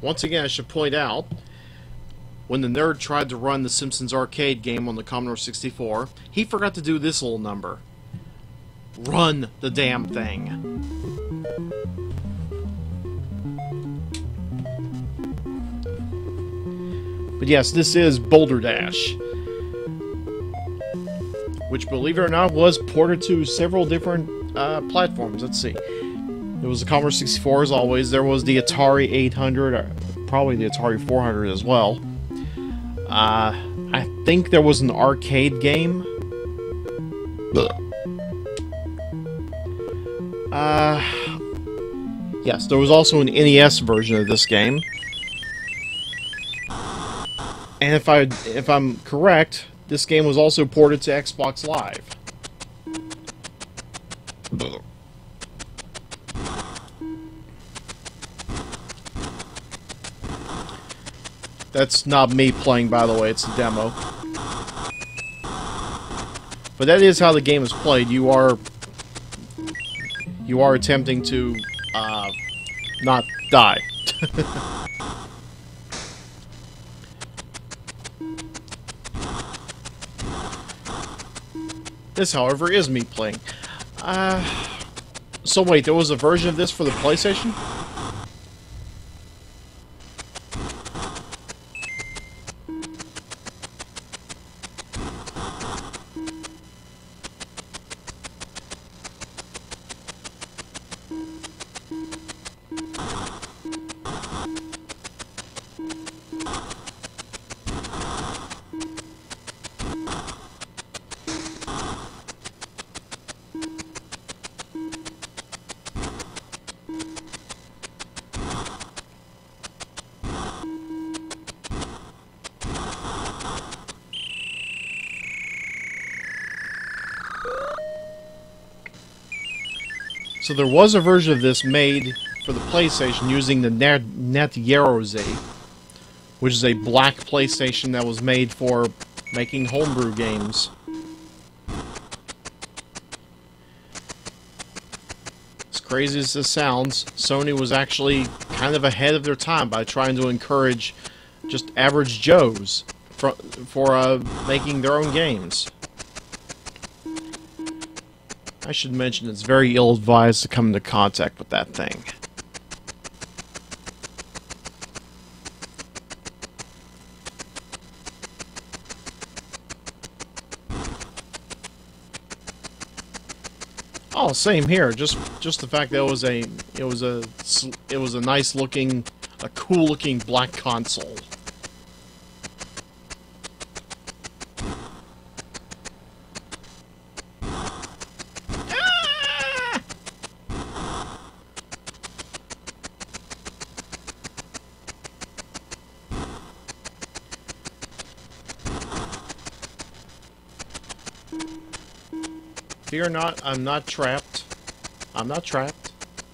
once again, I should point out, when the nerd tried to run the Simpsons arcade game on the Commodore 64, he forgot to do this little number. Run the damn thing. But yes, this is Boulder Dash, which, believe it or not, was ported to several different platforms. Let's see. There was the Commodore 64, as always. There was the Atari 800, or probably the Atari 400 as well. I think there was an arcade game. Yes, there was also an NES version of this game. And if I'm correct, this game was also ported to Xbox Live. That's not me playing, by the way, it's a demo. But that is how the game is played. You are attempting to not die. This, however, is me playing. So wait, there was a version of this for the PlayStation? So there was a version of this made for the PlayStation using the Net-Yarose, which is a black PlayStation that was made for making homebrew games. As crazy as this sounds, Sony was actually kind of ahead of their time by trying to encourage just average Joes for making their own games. I should mention it's very ill-advised to come into contact with that thing. Oh, same here. Just the fact that it was a nice looking, a cool looking black console. Fear not, I'm not trapped. I'm not trapped.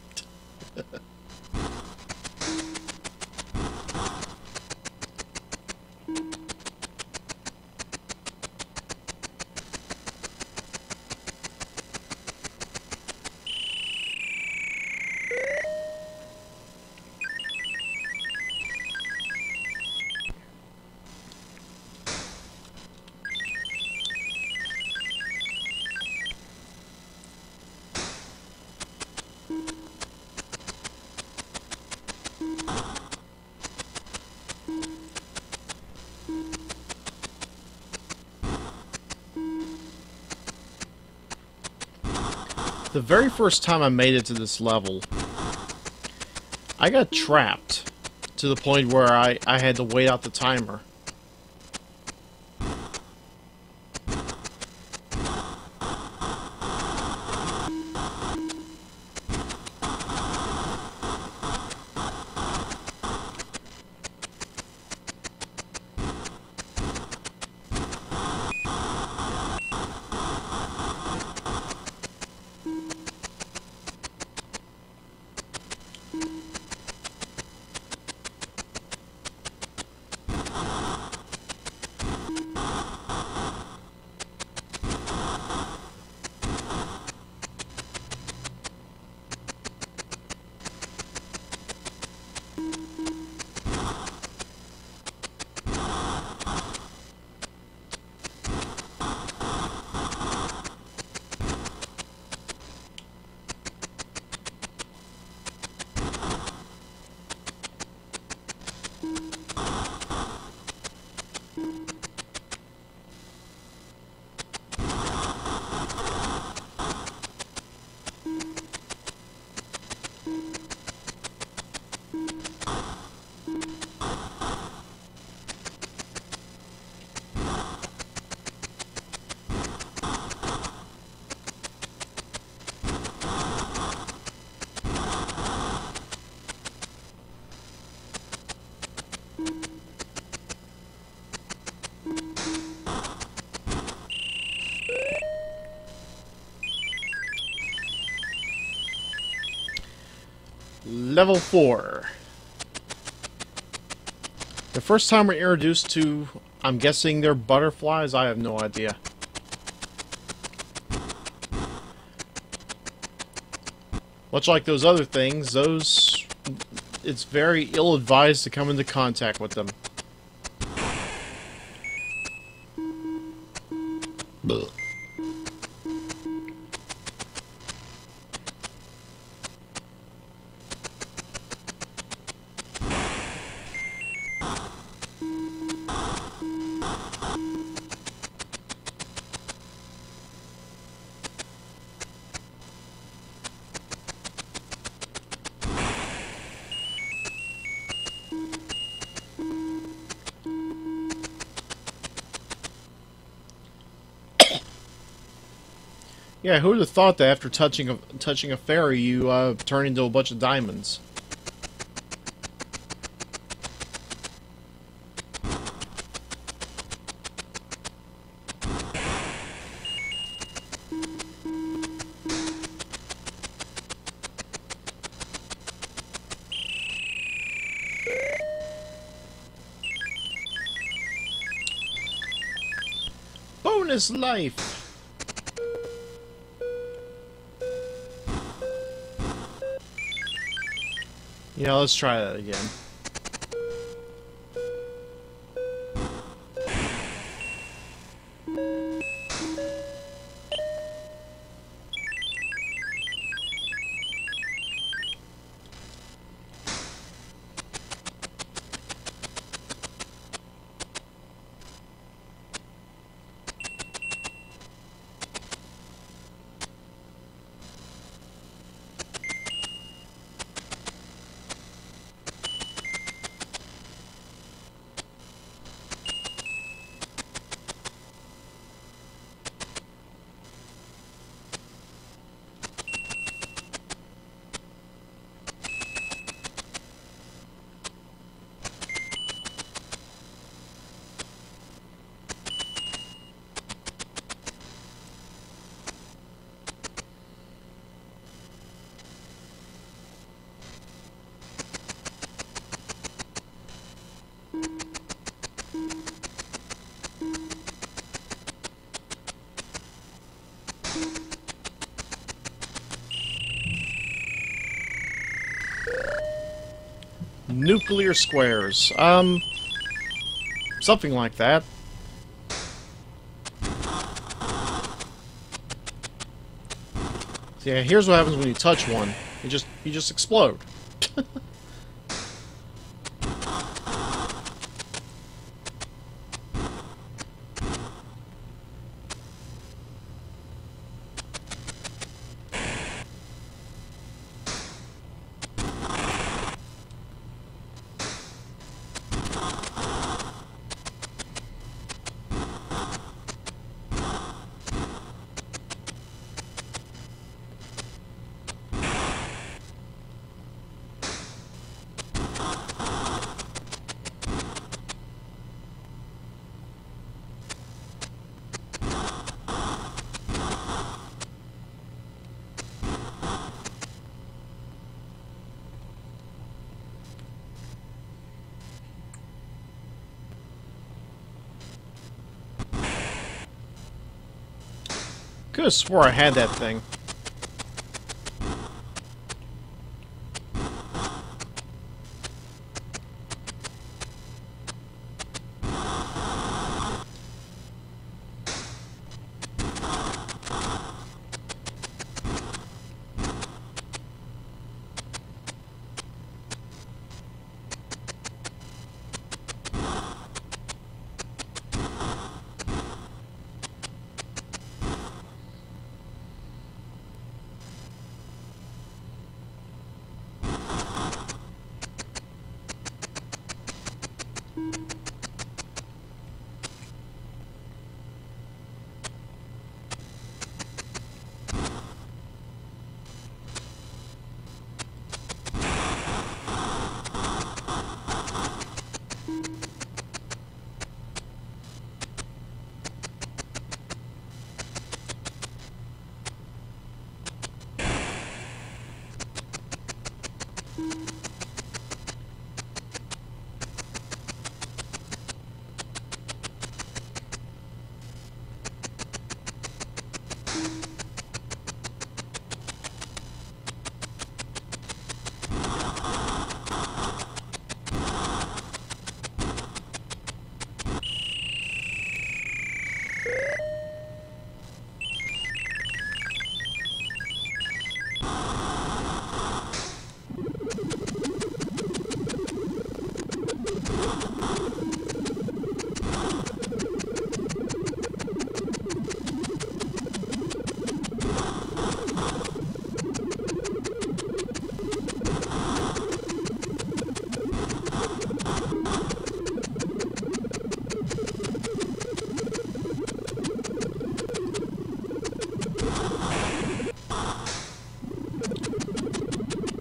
The very first time I made it to this level, I got trapped to the point where I had to wait out the timer. Level 4. The first time we're introduced to, I'm guessing they're butterflies, I have no idea. Much like those other things, it's very ill-advised to come into contact with them. Blech. Yeah, who would have thought that after touching a fairy, you turn into a bunch of diamonds? Bonus life! Yeah, let's try that again. Nuclear squares. Something like that. So yeah, here's what happens when you touch one. You just explode. Could have swore I had that thing.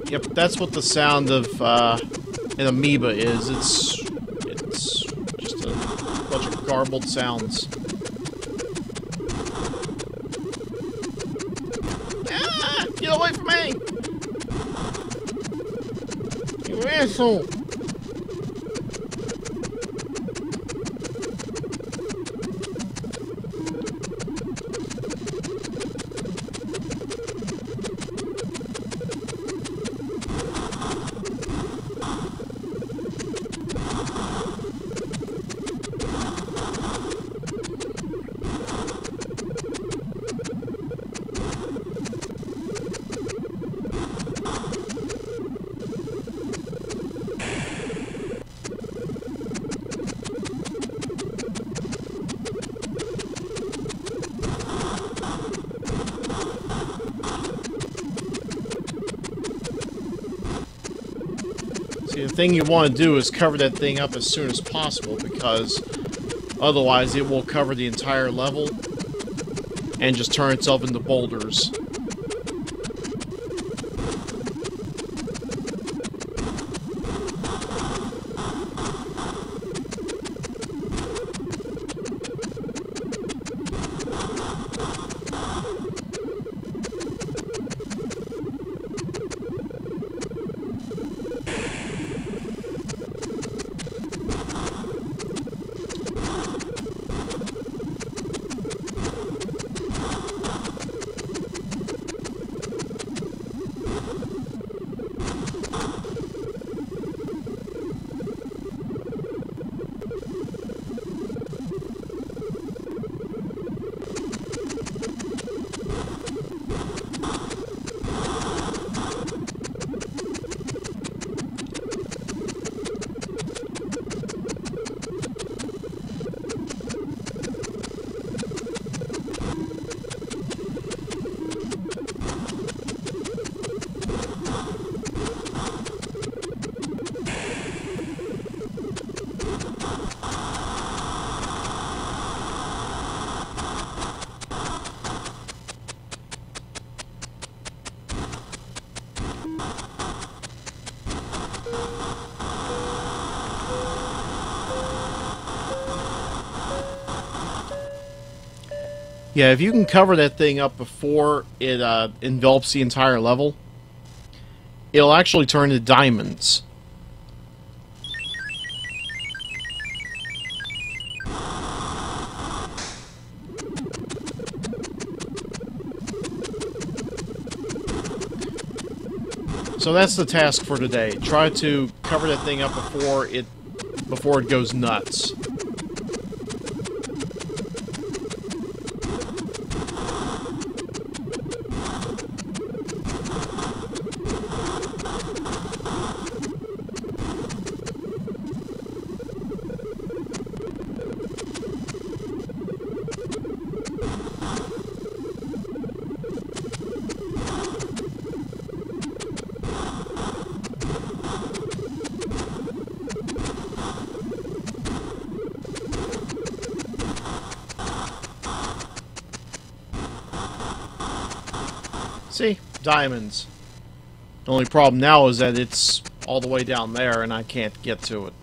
Yep, that's what the sound of an amoeba is. It's just a bunch of garbled sounds. Ah! Get away from me! You asshole! See, the thing you want to do is cover that thing up as soon as possible, because otherwise it will cover the entire level and just turn itself into boulders. Yeah, if you can cover that thing up before it envelops the entire level, it'll actually turn into diamonds. So that's the task for today. Try to cover that thing up before it goes nuts. See? Diamonds. The only problem now is that it's all the way down there and I can't get to it.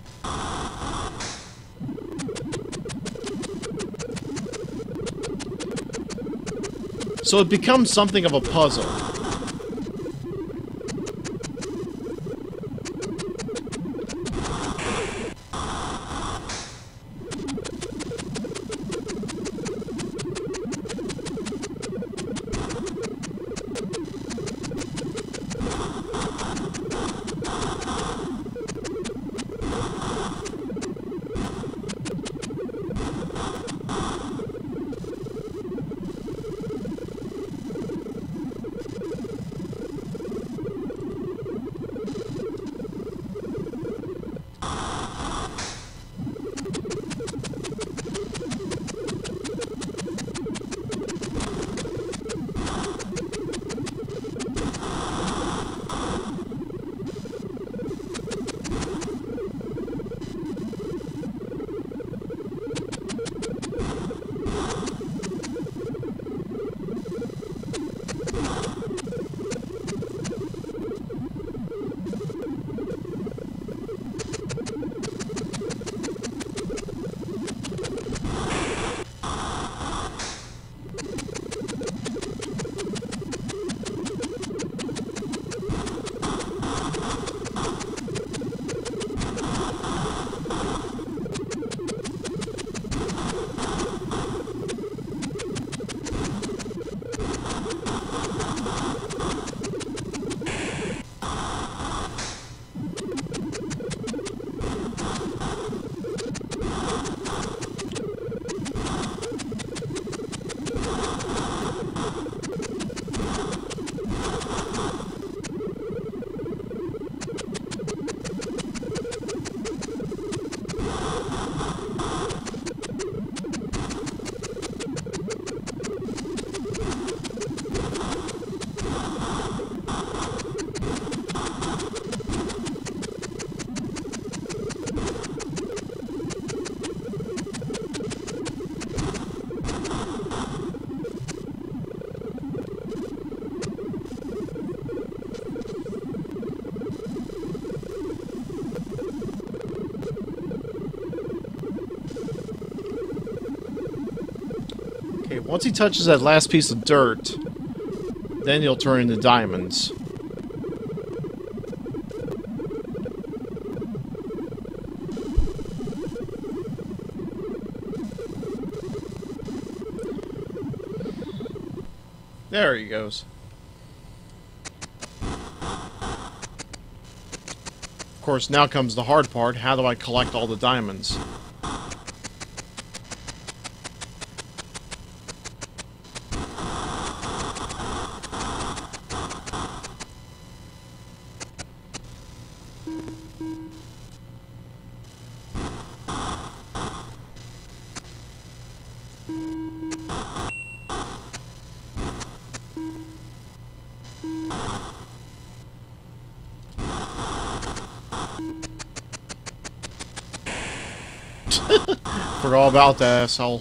So it becomes something of a puzzle. Okay, once he touches that last piece of dirt, then he'll turn into diamonds. There he goes. Of course, now comes the hard part. How do I collect all the diamonds? Forgot all about that asshole.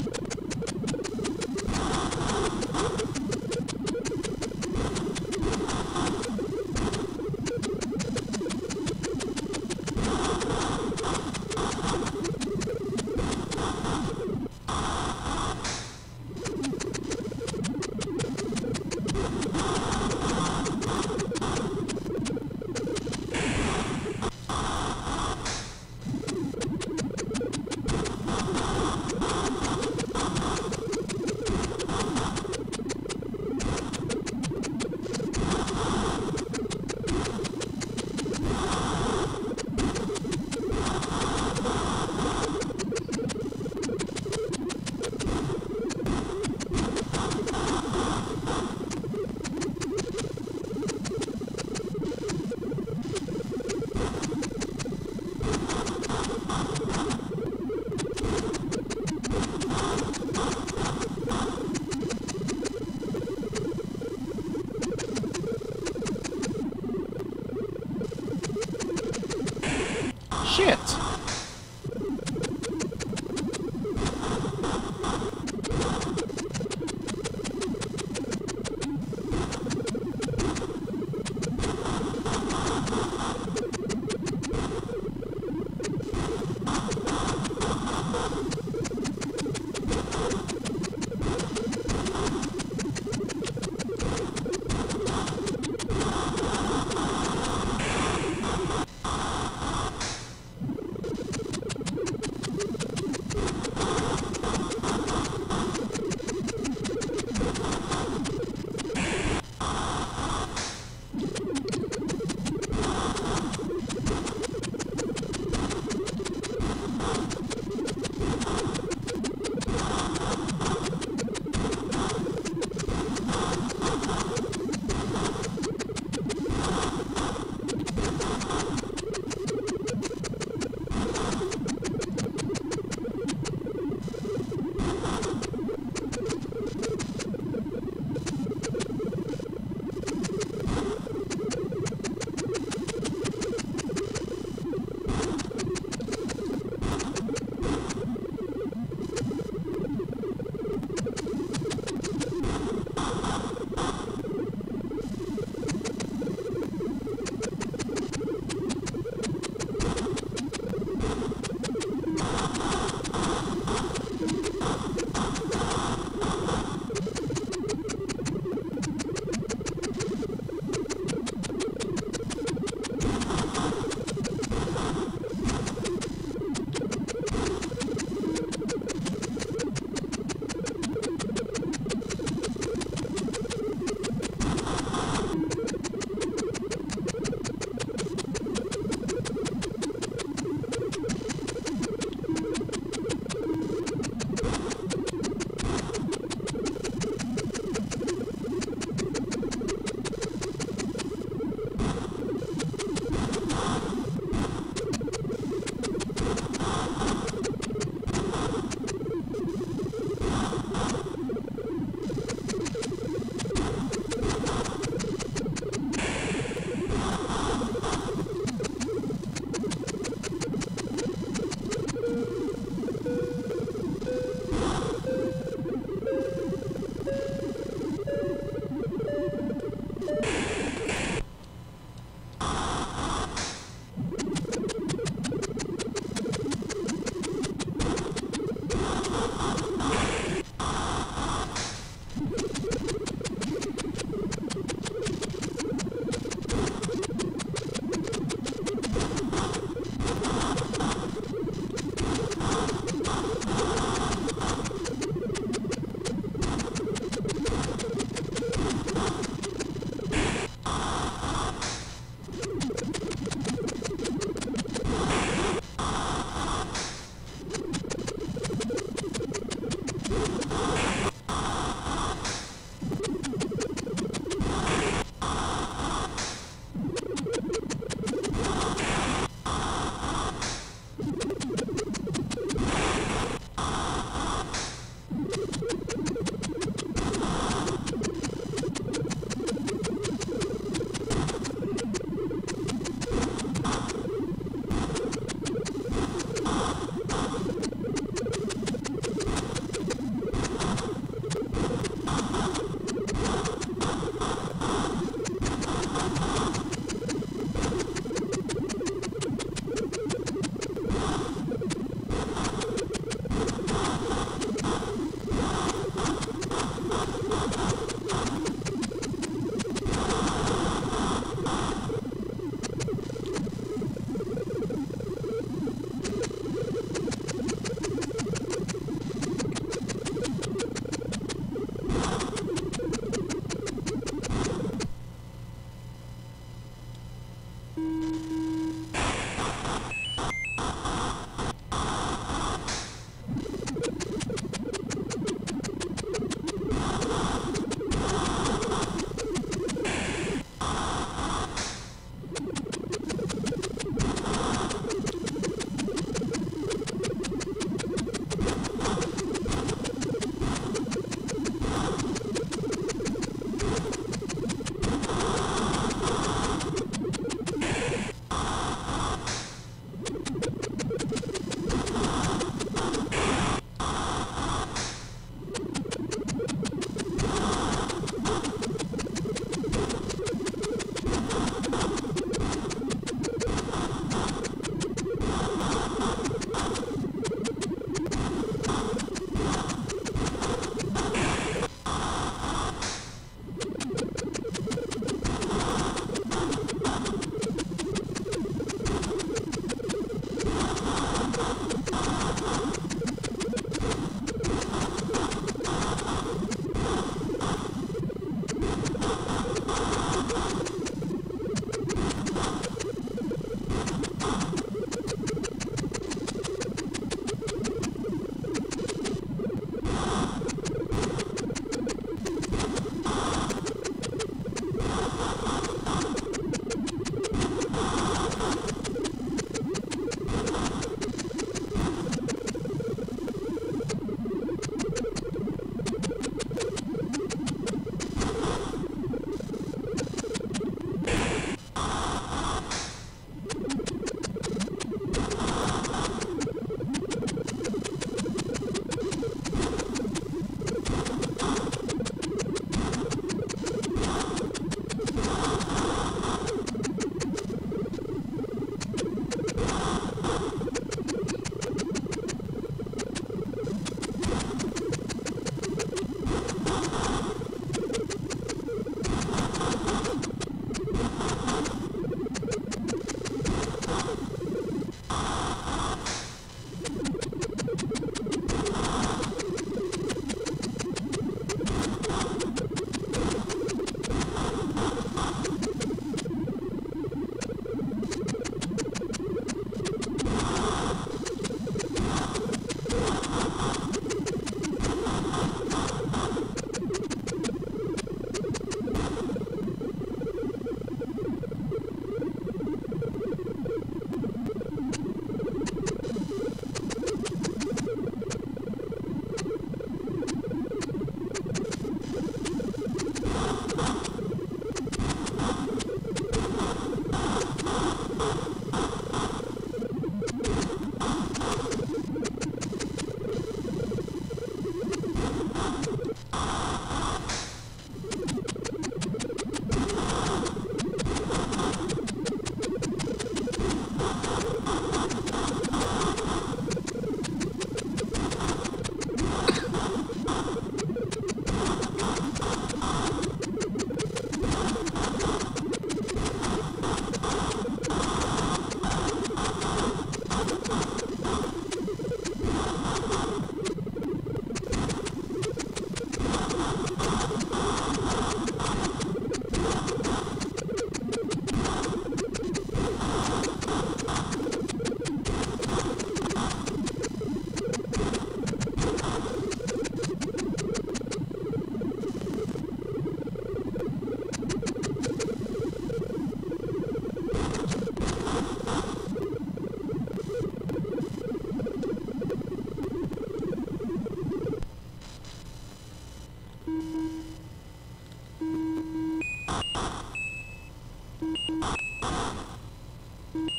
Shit!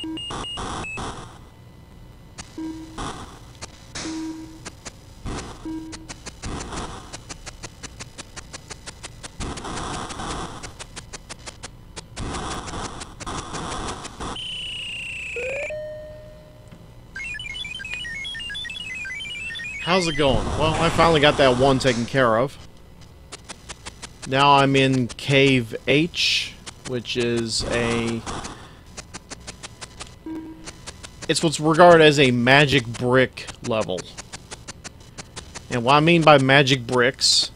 How's it going? Well, I finally got that one taken care of. Now I'm in Cave H, which is it's what's regarded as a magic brick level. And what I mean by magic bricks,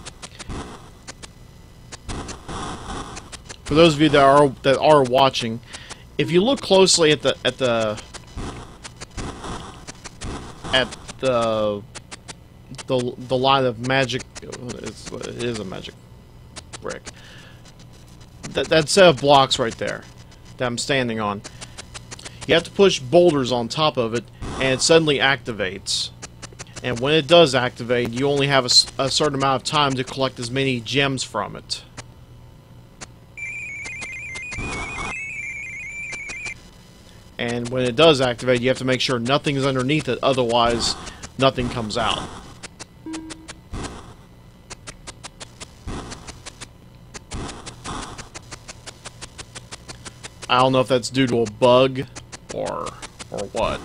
for those of you that are watching, if you look closely at the line of magic, it is a magic brick. That set of blocks right there that I'm standing on. You have to push boulders on top of it, and it suddenly activates. And when it does activate, you only have a certain amount of time to collect as many gems from it. And when it does activate, you have to make sure nothing is underneath it, otherwise nothing comes out. I don't know if that's due to a bug or what.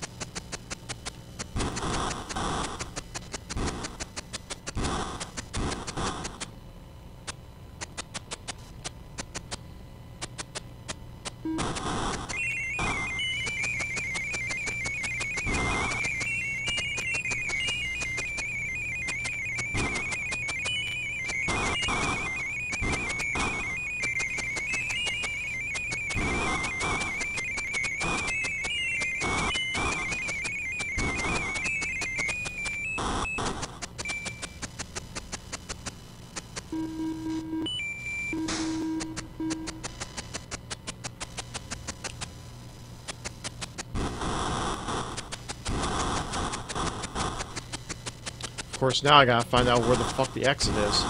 Of course, now I gotta find out where the fuck the exit is.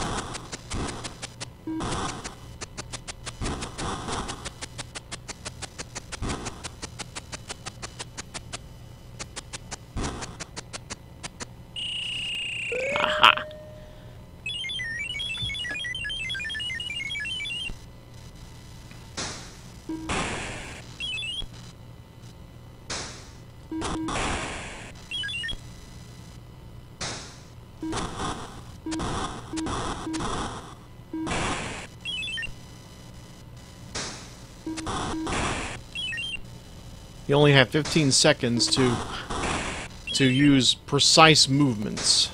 Aha! You only have 15 seconds to use precise movements.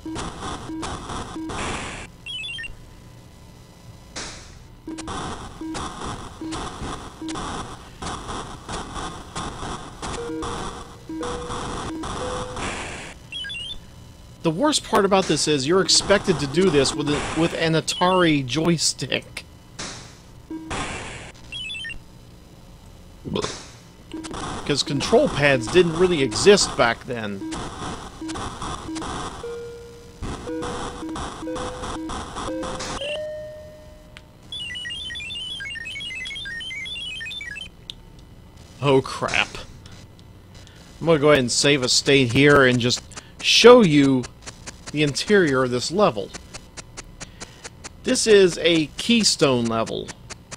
The worst part about this is you're expected to do this with an Atari joystick. Because control pads didn't really exist back then. Oh crap. I'm gonna go ahead and save a state here and just show you the interior of this level. This is a keystone level.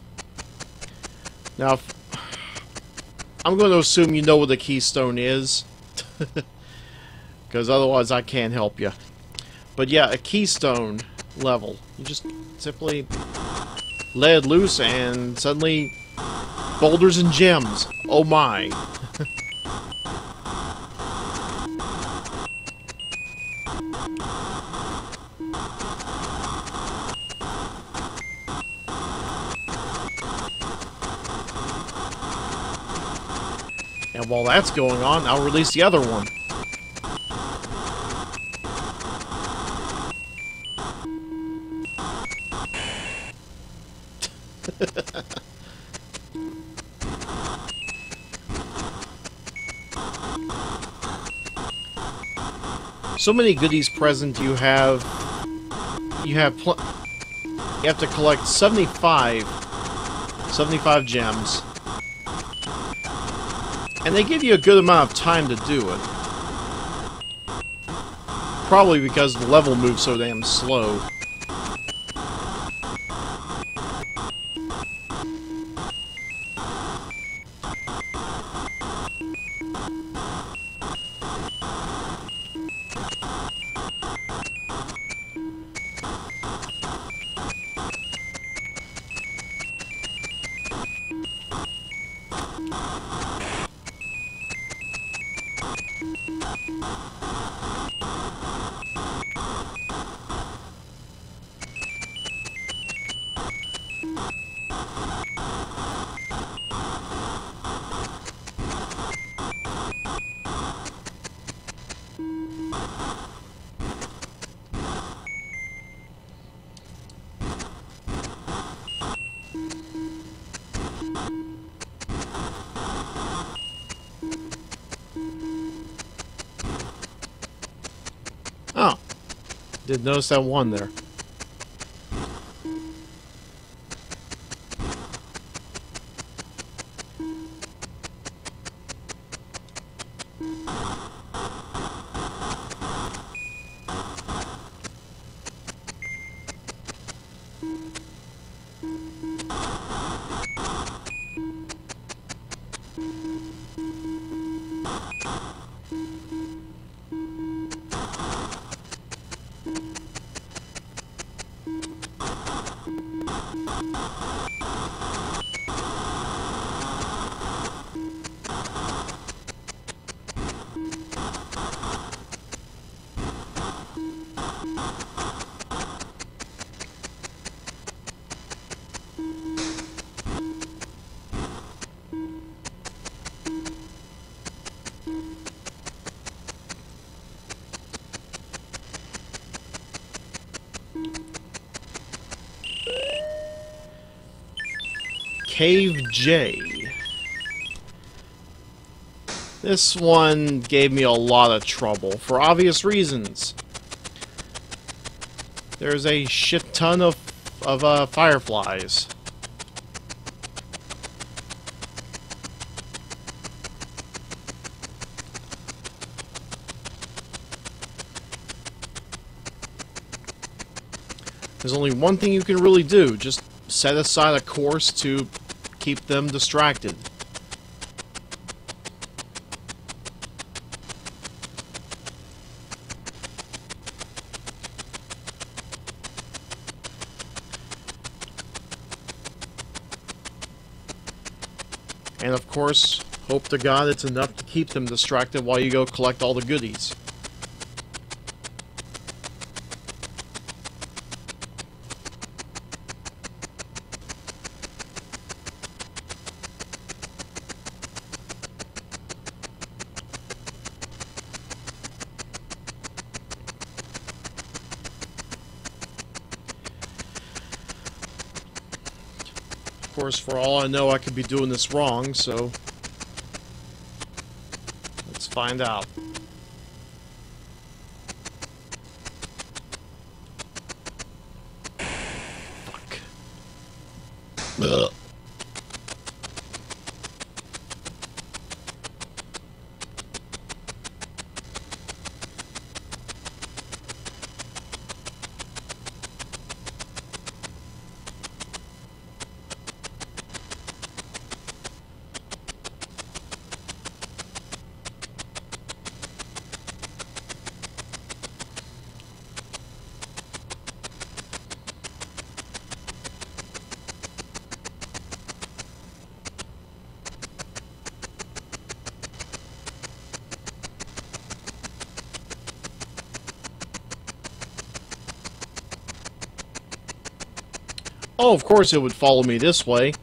Now, I'm going to assume you know what a keystone is, because otherwise I can't help you. But yeah, a keystone level. You just simply let it loose and suddenly boulders and gems. Oh my. And while that's going on, I'll release the other one. So many goodies present. You have to collect 75 gems. And they give you a good amount of time to do it. Probably because the level moves so damn slow. Oh, did notice that one there. Cave J. This one gave me a lot of trouble, for obvious reasons. There's a shit ton of fireflies. There's only one thing you can really do, just set aside a course to keep them distracted. And of course, hope to God it's enough to keep them distracted while you go collect all the goodies. Of course, for all I know, I could be doing this wrong, so let's find out. Fuck. Ugh. Oh, of course it would follow me this way.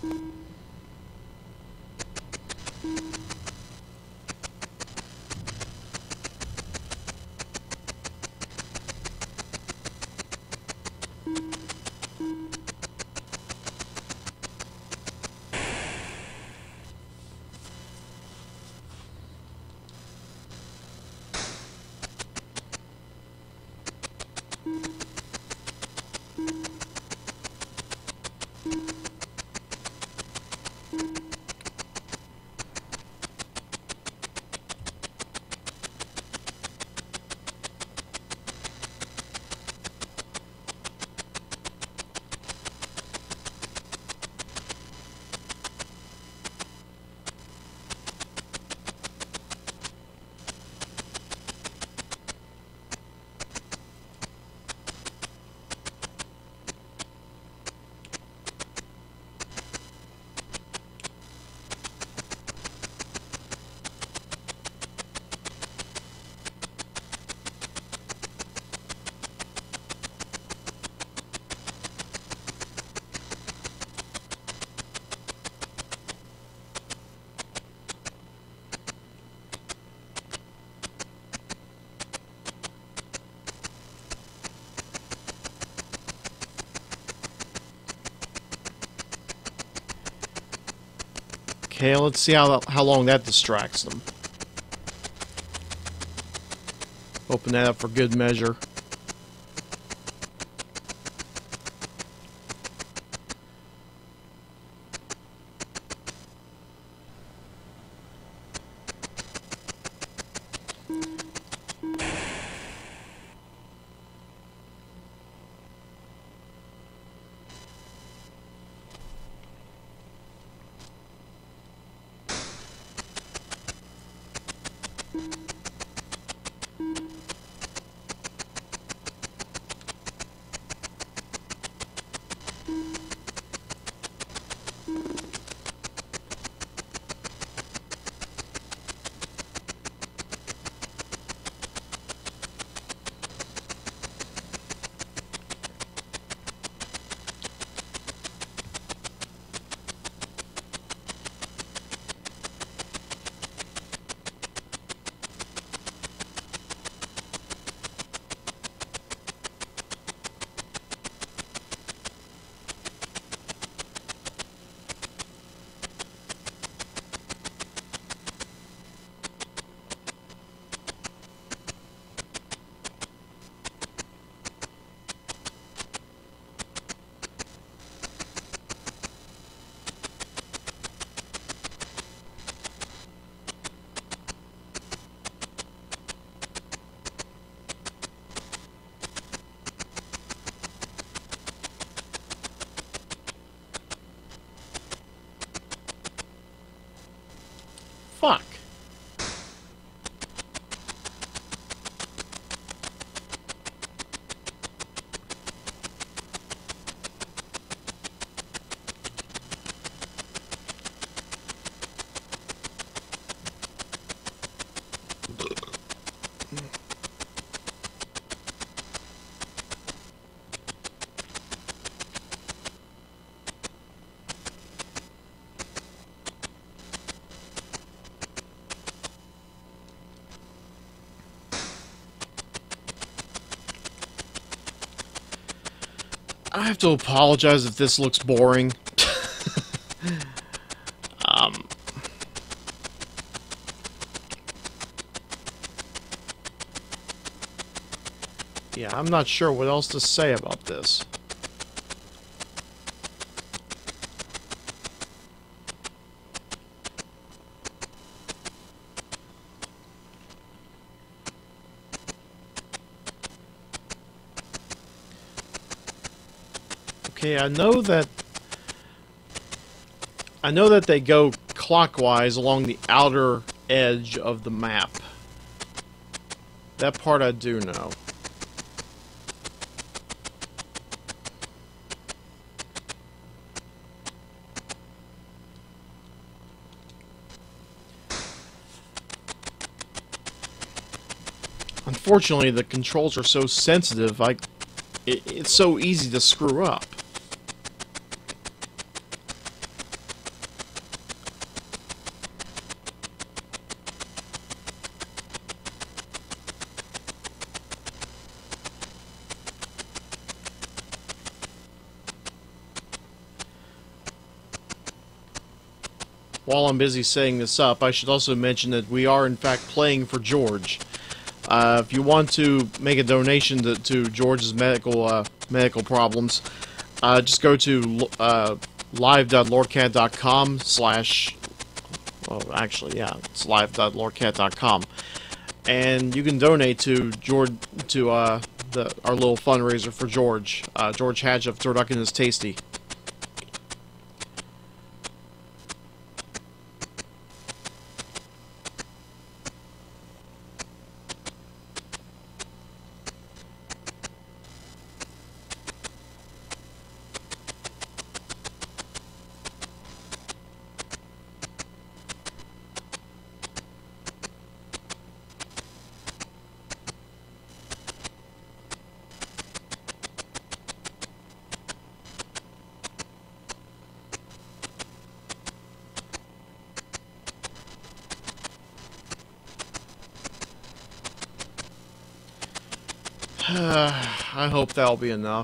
Okay, let's see how long that distracts them. Open that up for good measure. Fuck. I have to apologize if this looks boring. um, yeah, I'm not sure what else to say about this. Okay, I know that they go clockwise along the outer edge of the map. That part I do know. Unfortunately, the controls are so sensitive, it's so easy to screw up. while I'm busy setting this up, I should also mention that we are in fact playing for George. If you want to make a donation to George's medical problems, just go to live.lordcat.com / well, actually, yeah, it's live.lordcat.com, and you can donate to George our little fundraiser for George. George Hatch of Turducken is Tasty. I hope that'll be enough.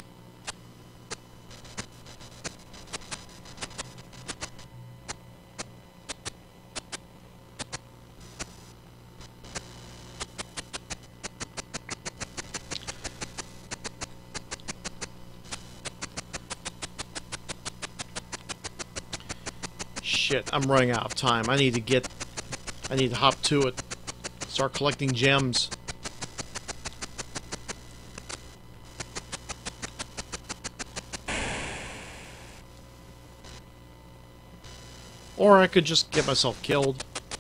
Shit, I'm running out of time. I need to hop to it. Start collecting gems. Or I could just get myself killed.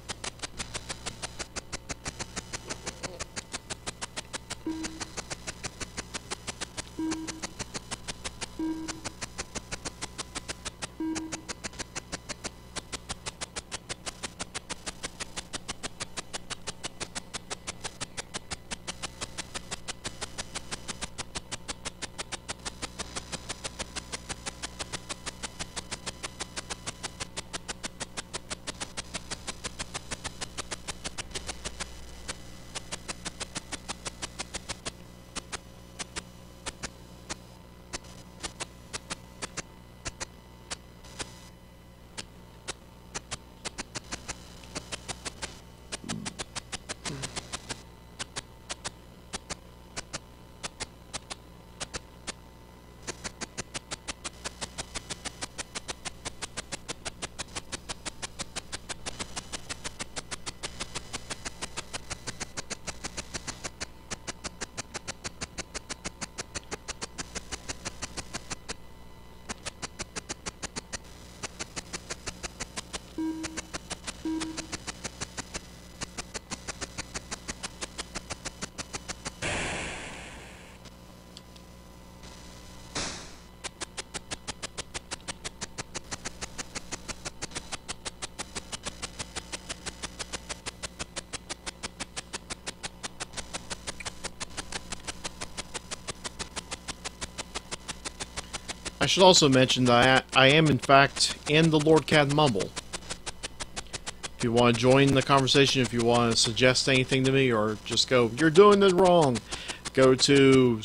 I should also mention that I am, in fact, in the Lord Cat Mumble. If you want to join the conversation, if you want to suggest anything to me, or just go, "You're doing it wrong," go to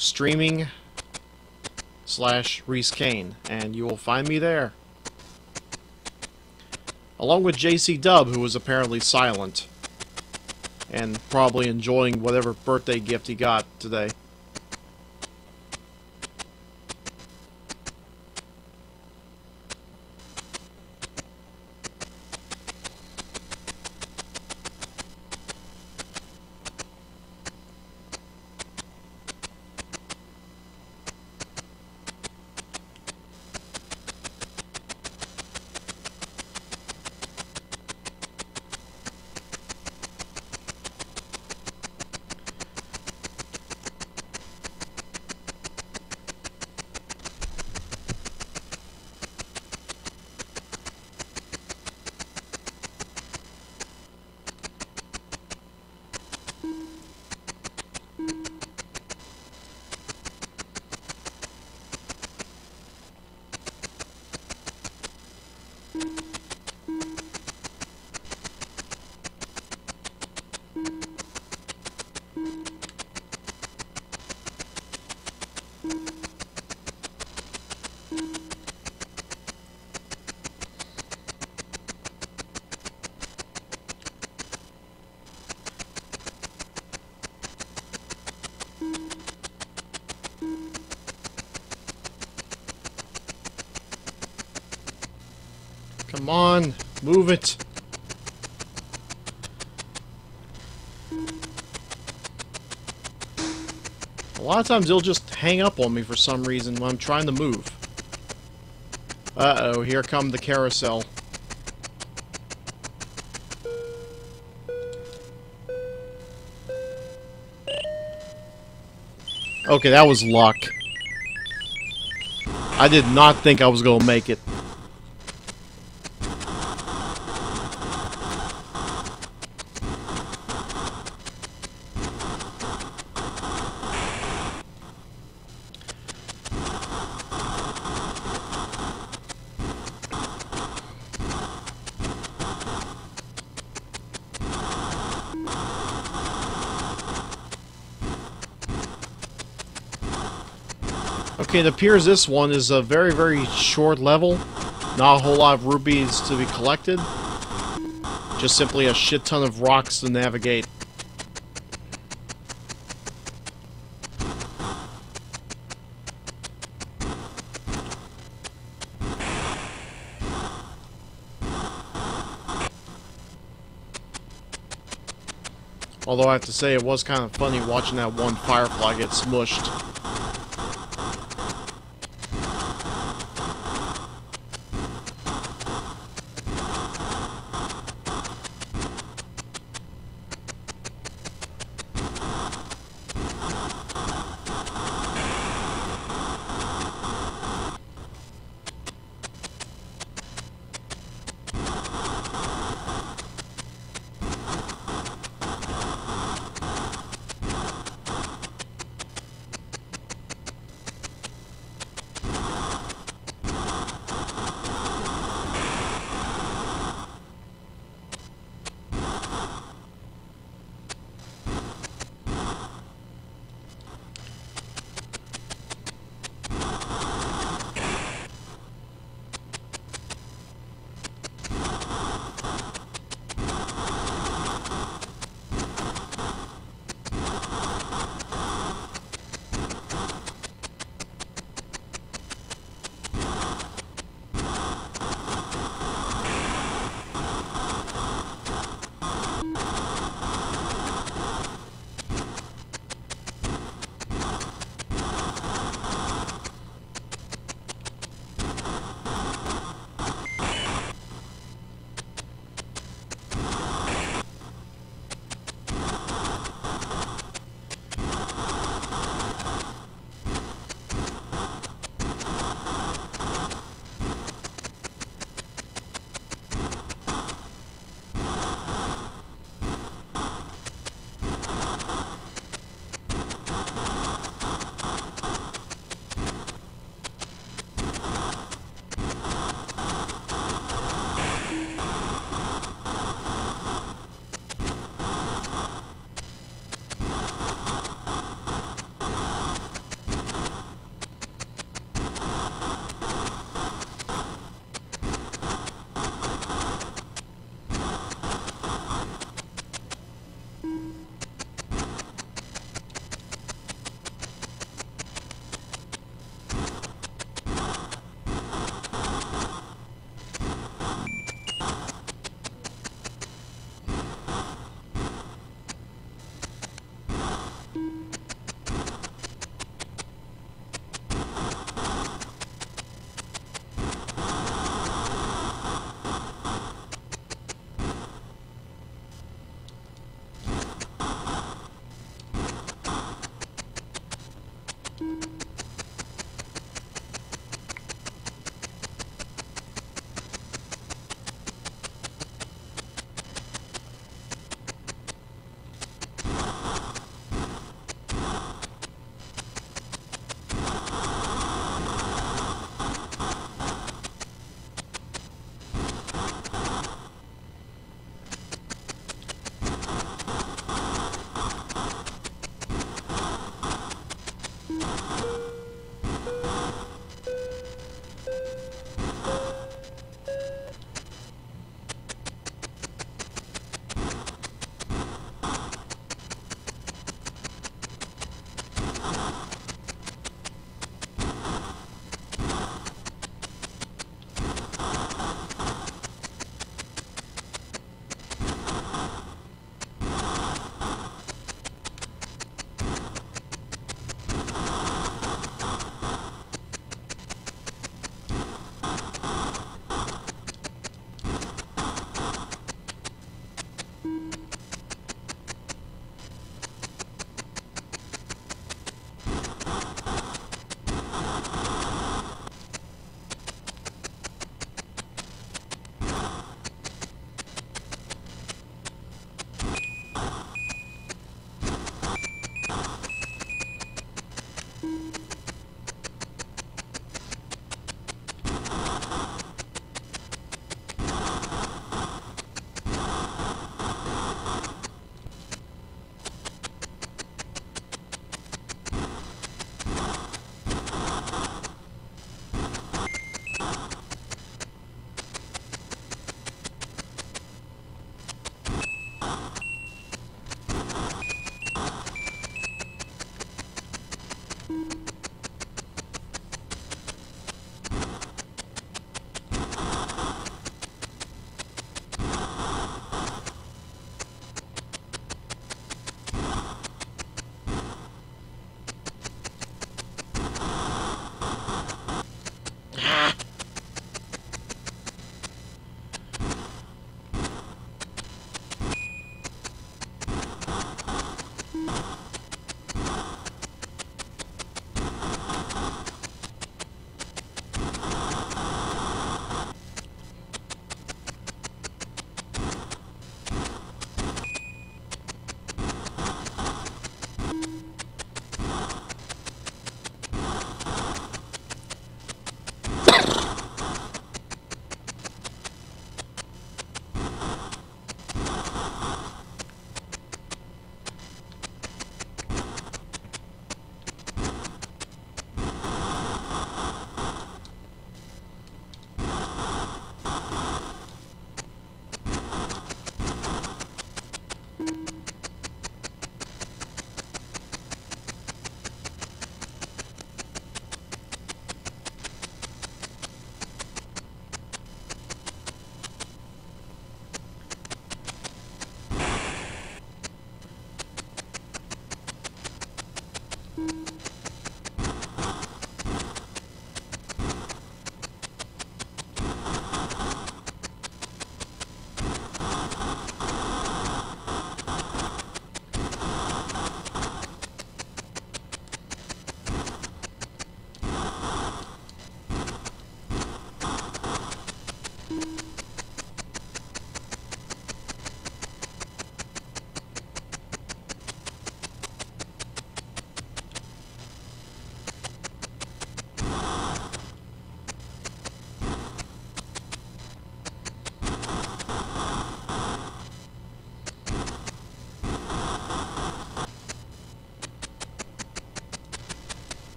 streaming/Reese Kane, and you will find me there. Along with JC Dub, who was apparently silent, and probably enjoying whatever birthday gift he got today. Come on, move it. A lot of times it'll just hang up on me for some reason when I'm trying to move. Uh-oh, here come the carousel. Okay, that was luck. I did not think I was gonna make it. Okay, it appears this one is a very, very short level. Not a whole lot of rupees to be collected. Just simply a shit ton of rocks to navigate. Although I have to say, it was kind of funny watching that one firefly get smushed.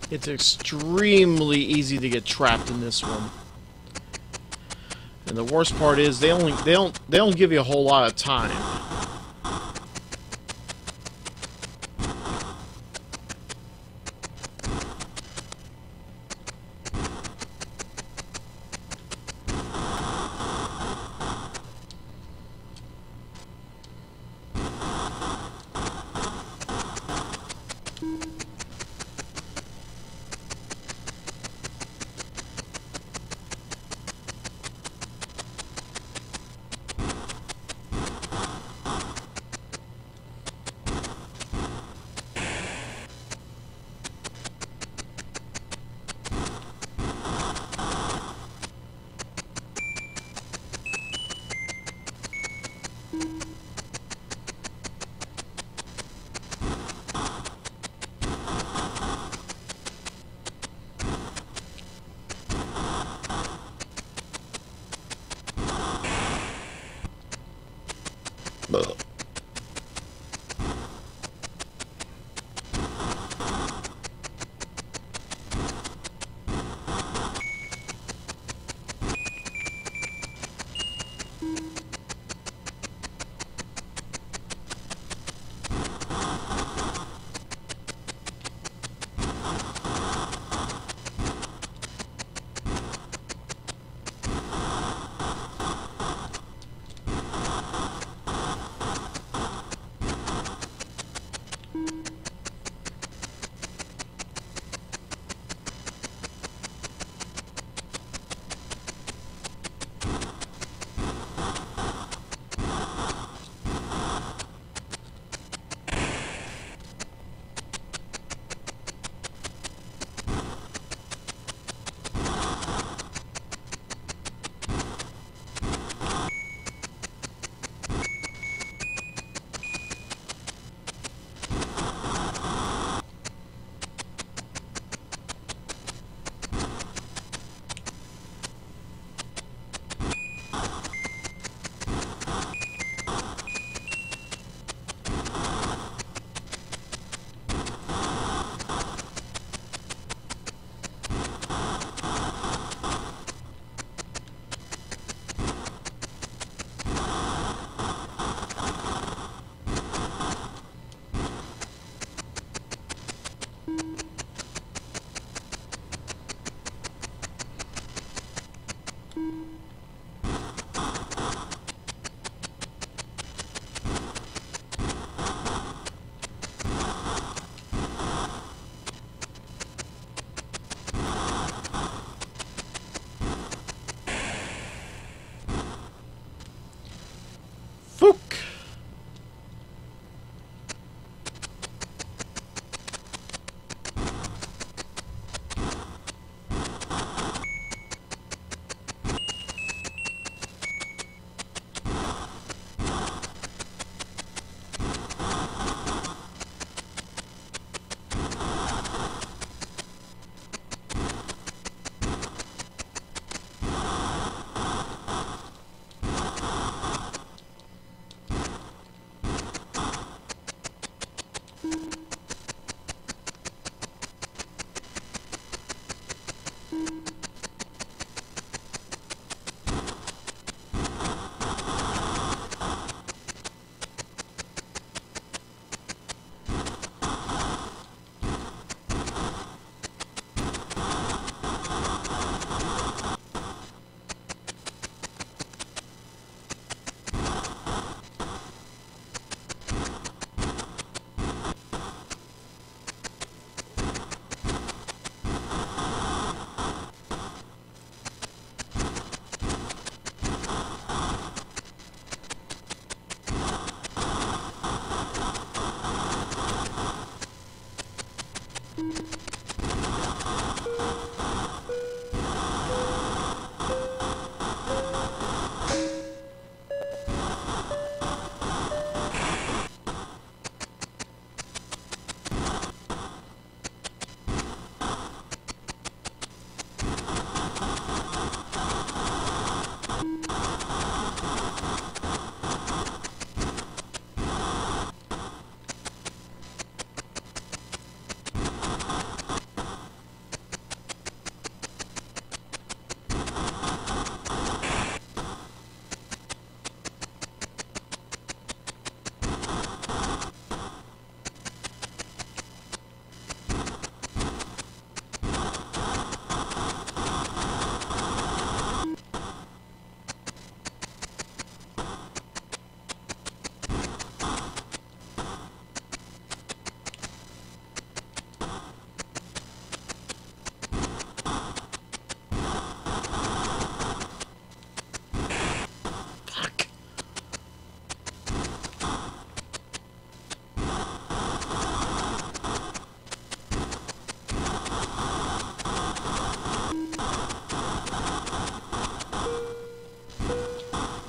It's extremely easy to get trapped in this one. And the worst part is they don't give you a whole lot of time.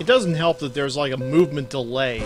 doesn't help that there's like a movement delay.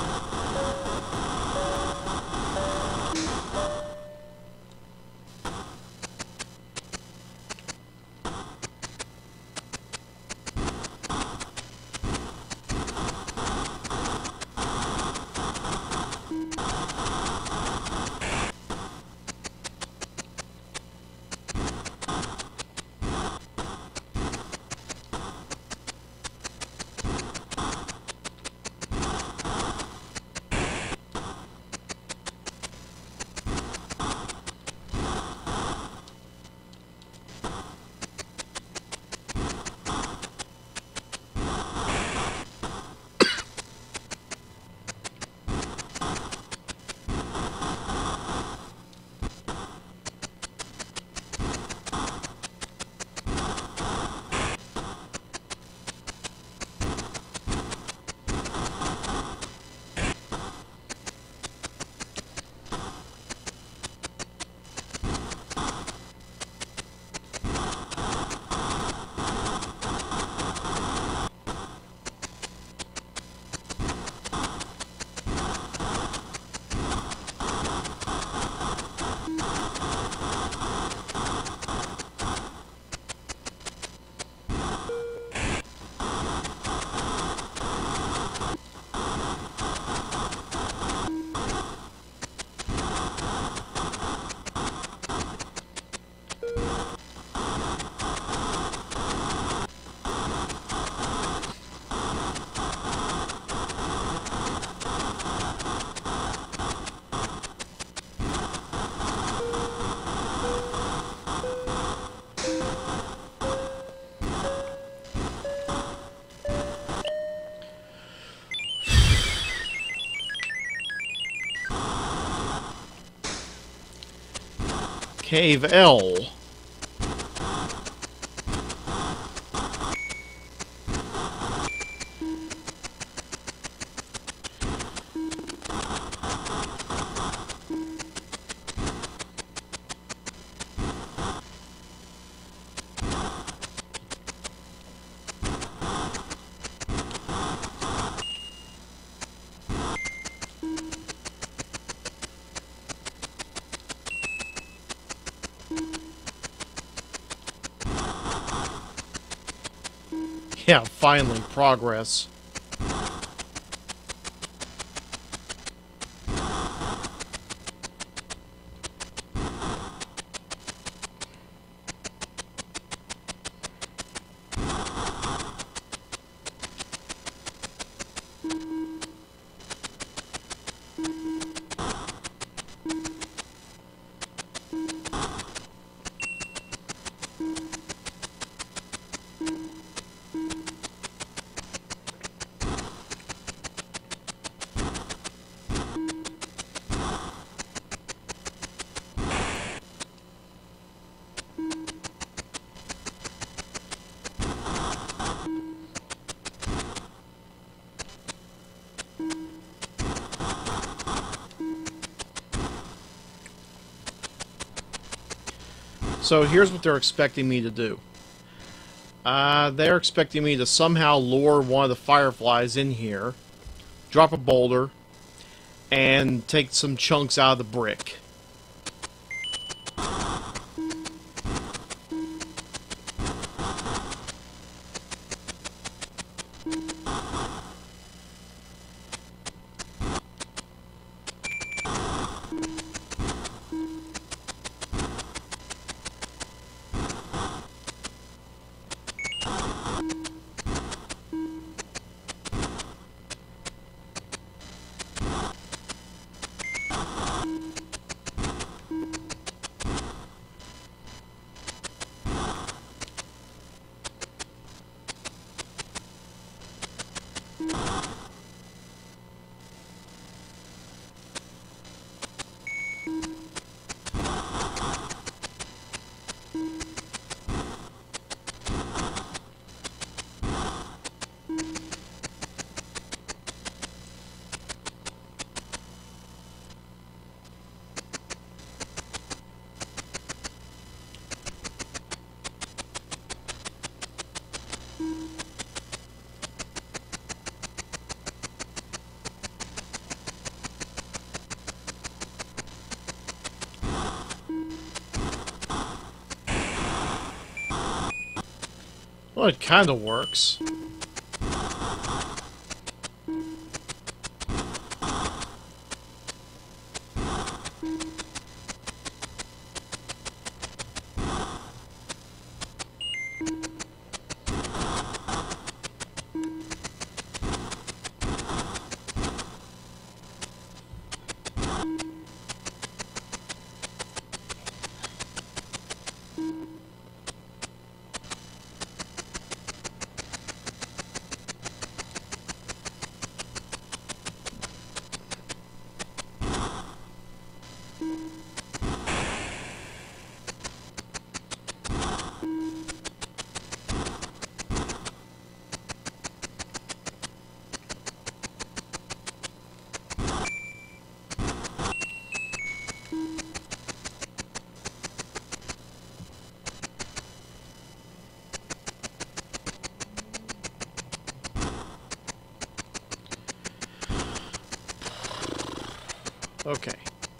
Cave L. Yeah, finally, progress. So here's what they're expecting me to do. They're expecting me to somehow lure one of the fireflies in here, drop a boulder, and take some chunks out of the brick. Well, it kind of works. Okay.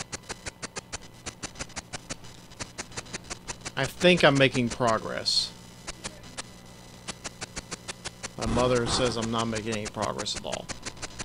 I think I'm making progress. My mother says I'm not making any progress at all.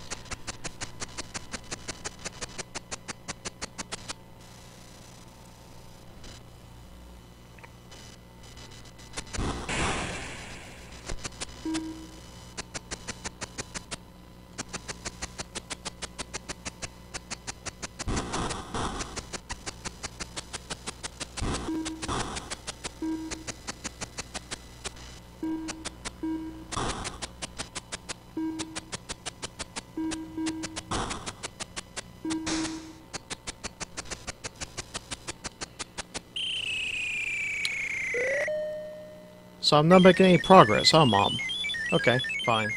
So I'm not making any progress, huh, Mom? Okay, fine.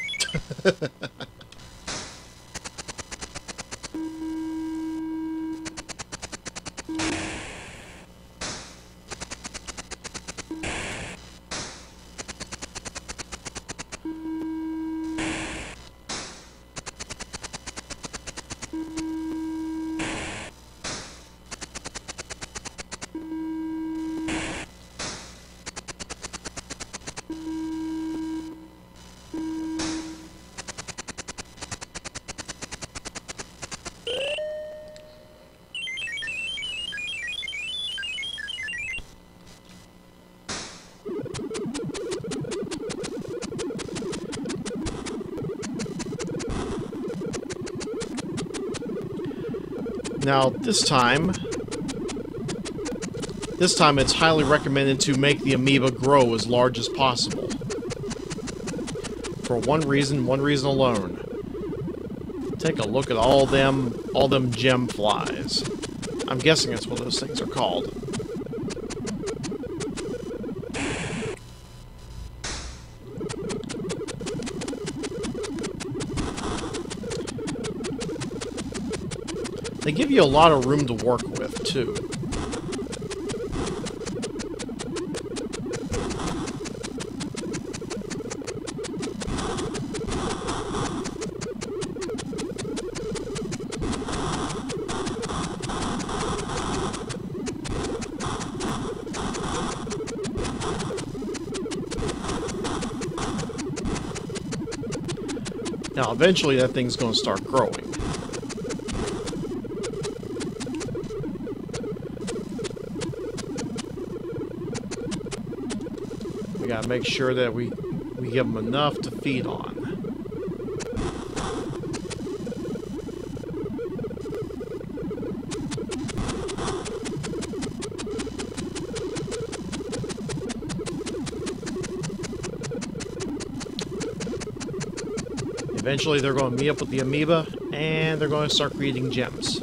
Now, this time it's highly recommended to make the amoeba grow as large as possible. For one reason alone. Take a look at all them gem flies. I'm guessing that's what those things are called. They give you a lot of room to work with, too. Now, eventually that thing's going to start growing. We gotta make sure that we give them enough to feed on. Eventually they're going to meet up with the amoeba, and they're going to start creating gems.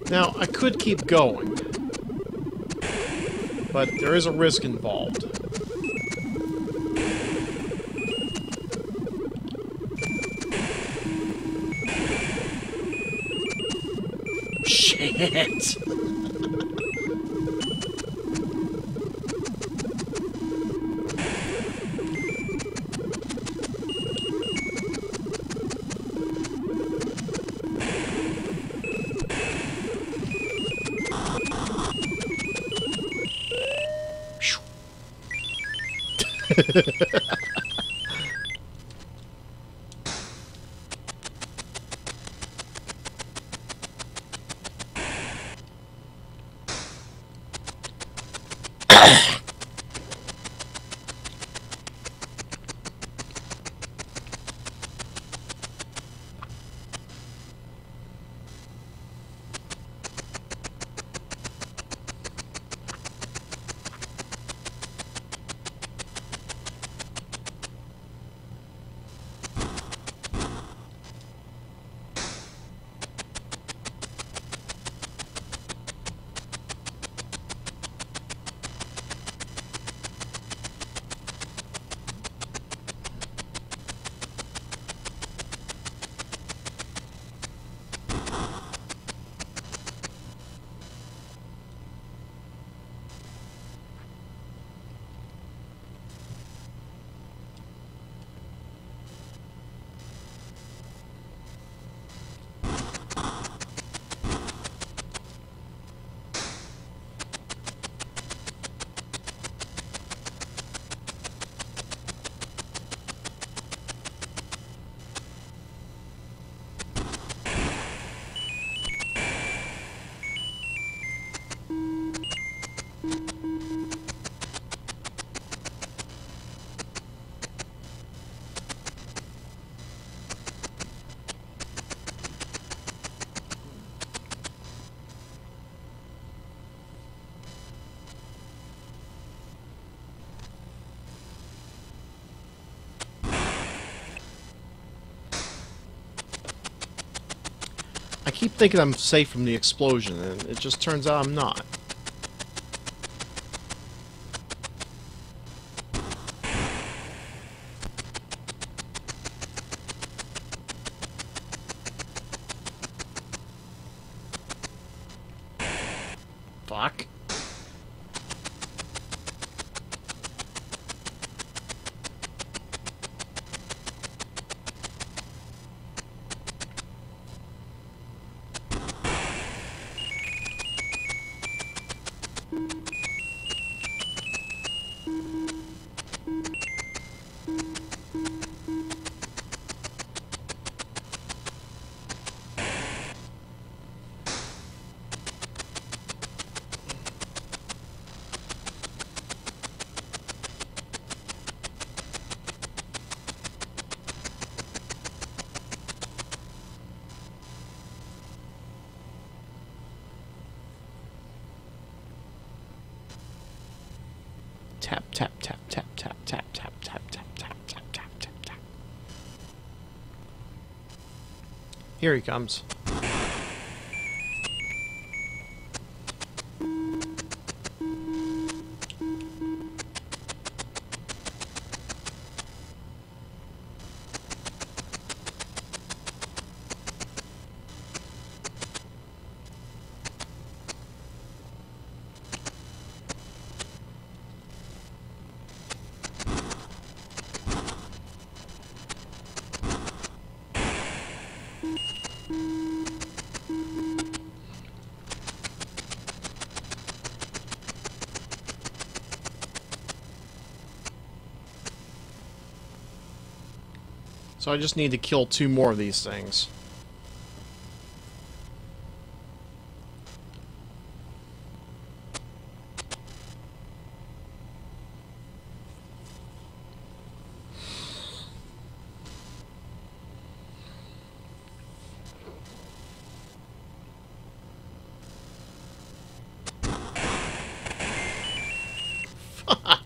Now, I could keep going, but there is a risk involved. Shit! I keep thinking I'm safe from the explosion, and it just turns out I'm not. Fuck. Tap, tap, tap, tap, tap, tap, tap, tap, tap, tap, tap, tap, tap, tap. Here he comes. So I just need to kill 2 more of these things. Fuck.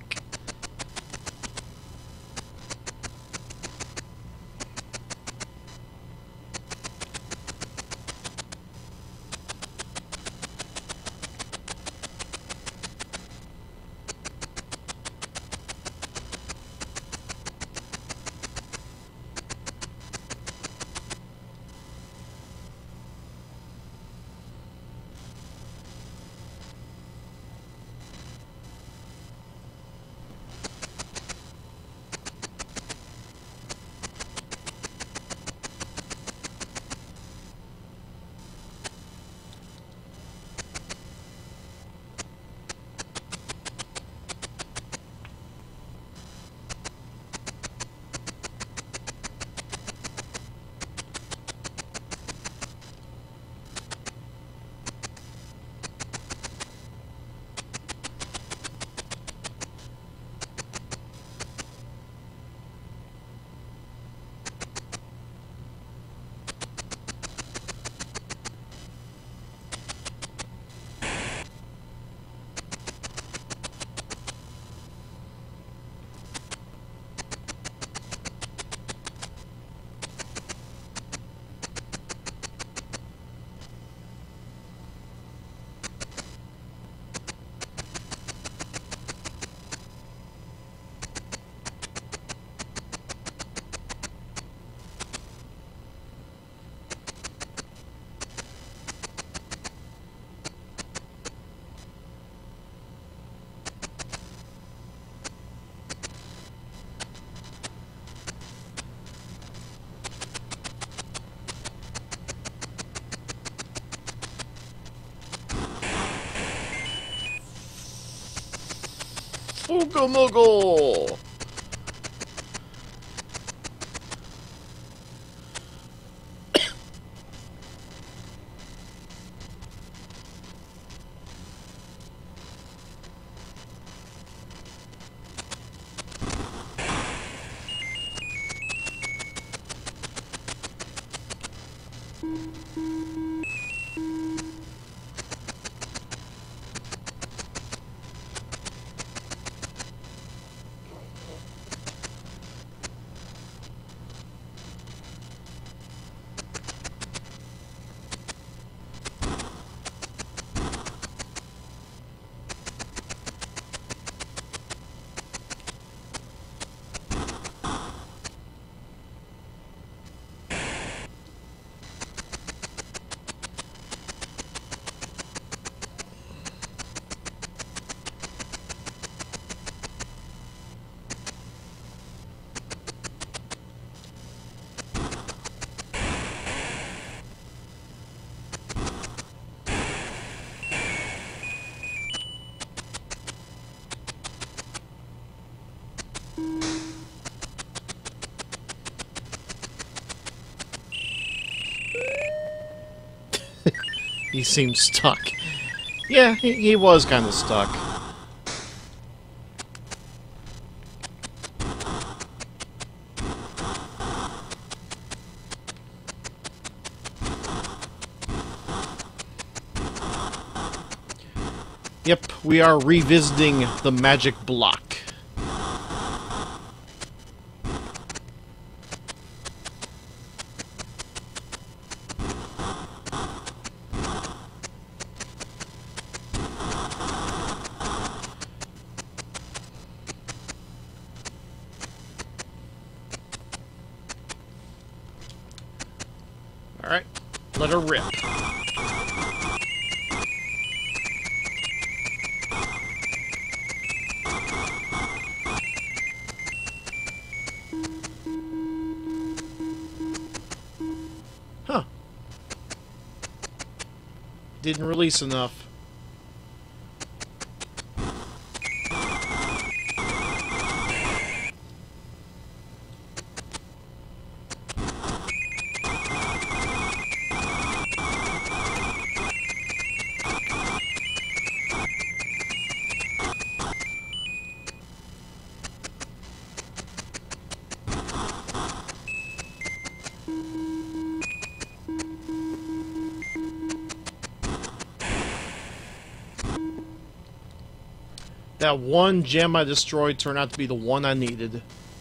Ooga Moogle! He seemed stuck. Yeah, he was kind of stuck. Yep, we are revisiting the magic block. Alright, let her rip. Huh. Didn't release enough. That one gem I destroyed turned out to be the one I needed.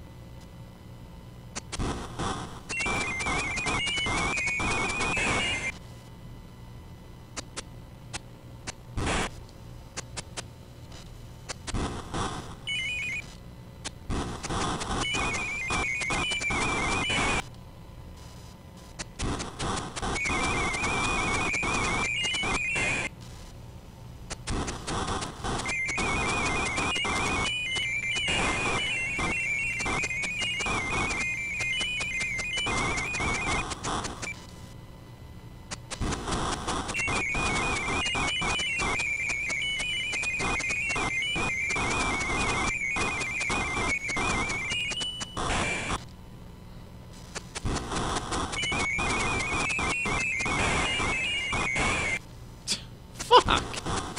Fuck!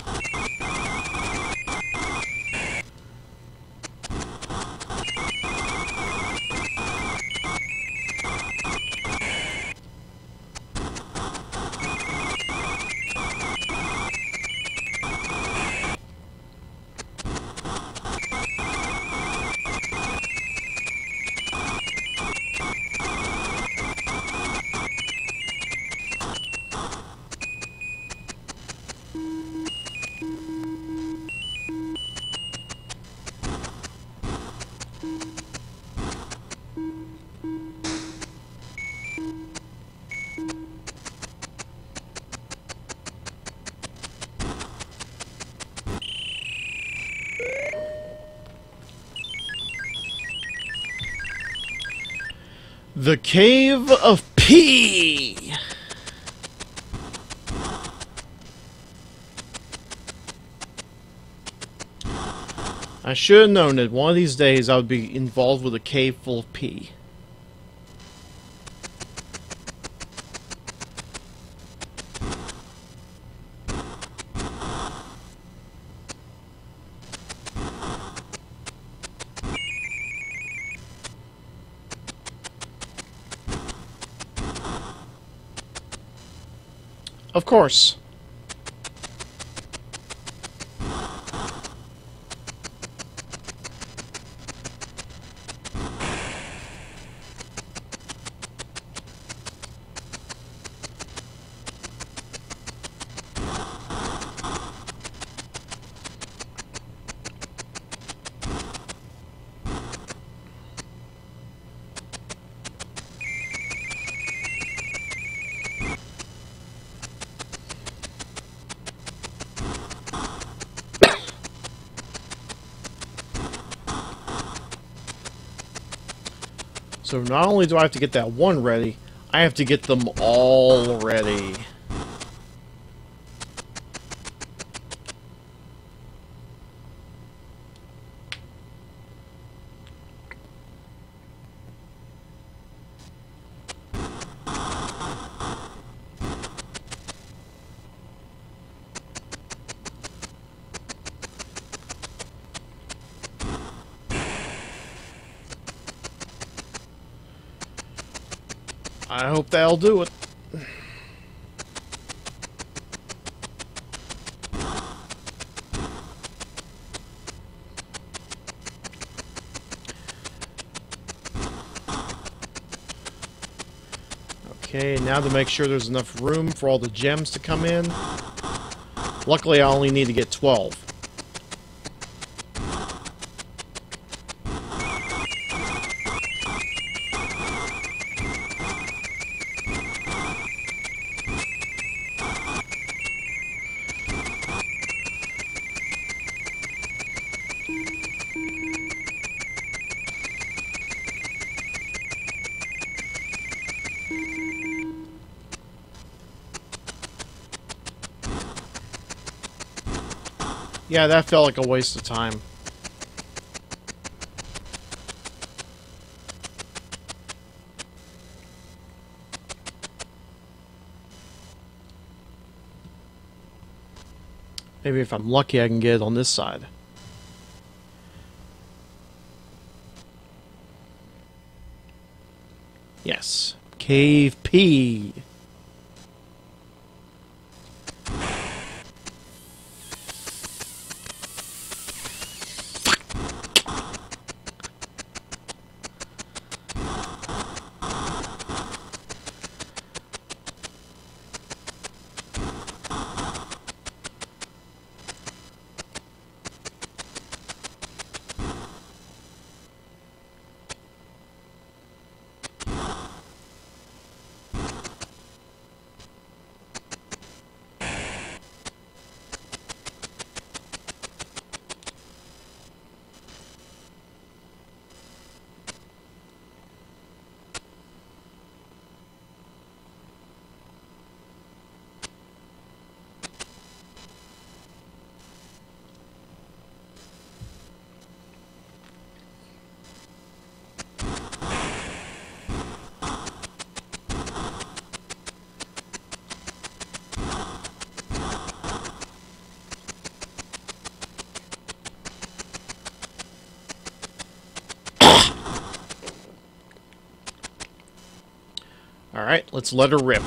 The Cave of P. I should have known that one of these days I would be involved with a cave full of pee. Of course. So not only do I have to get that one ready, I have to get them all ready. I hope that'll do it. Okay, now to make sure there's enough room for all the gems to come in. Luckily, I only need to get 12. Yeah, that felt like a waste of time. Maybe if I'm lucky I can get it on this side. Yes. Cave P. Alright, let's let her rip.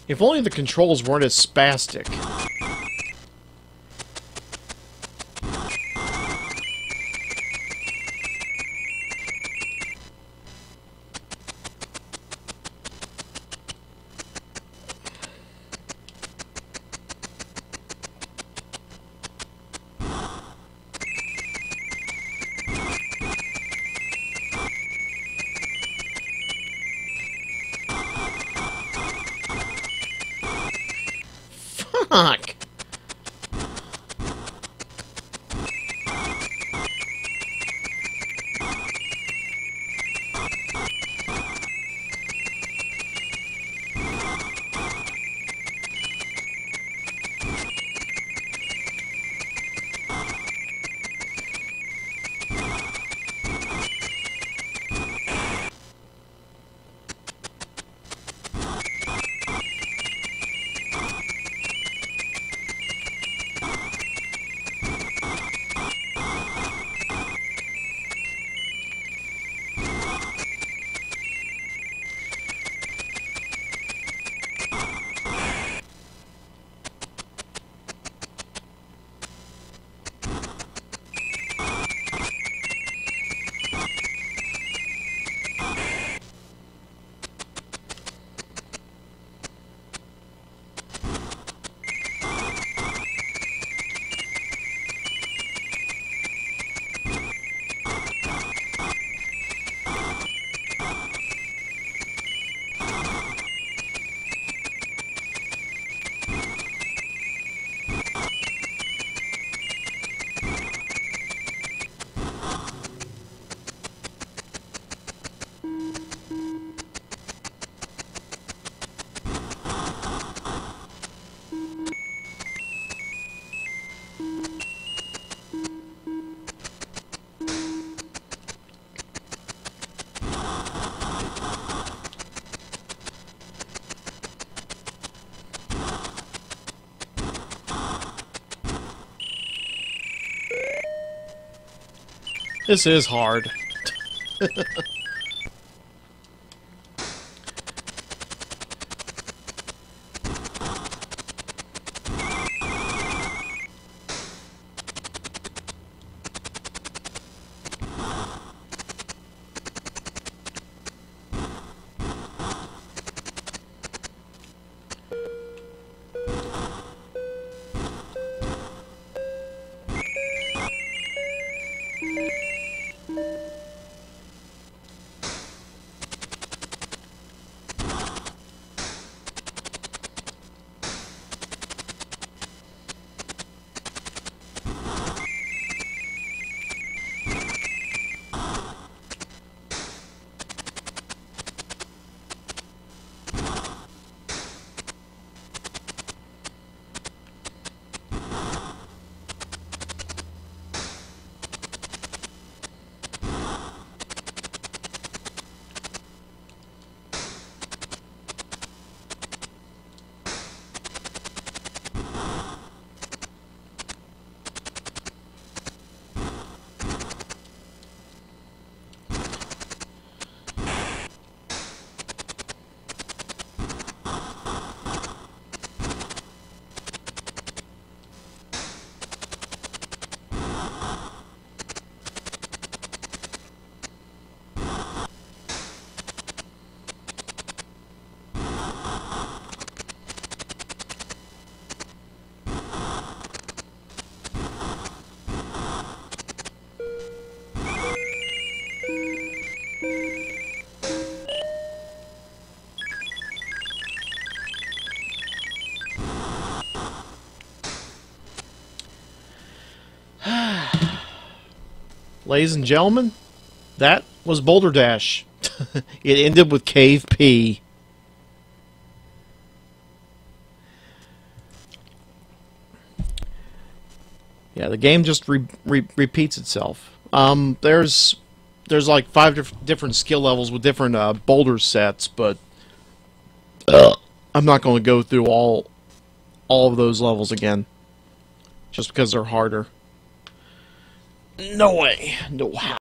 If only the controls weren't as spastic. Fuck! This is hard. Ladies and gentlemen, that was Boulder Dash. It ended with Cave P. Yeah, the game just repeats itself. There's like 5 different skill levels with different boulder sets, but I'm not going to go through all of those levels again, just because they're harder. No way, no how.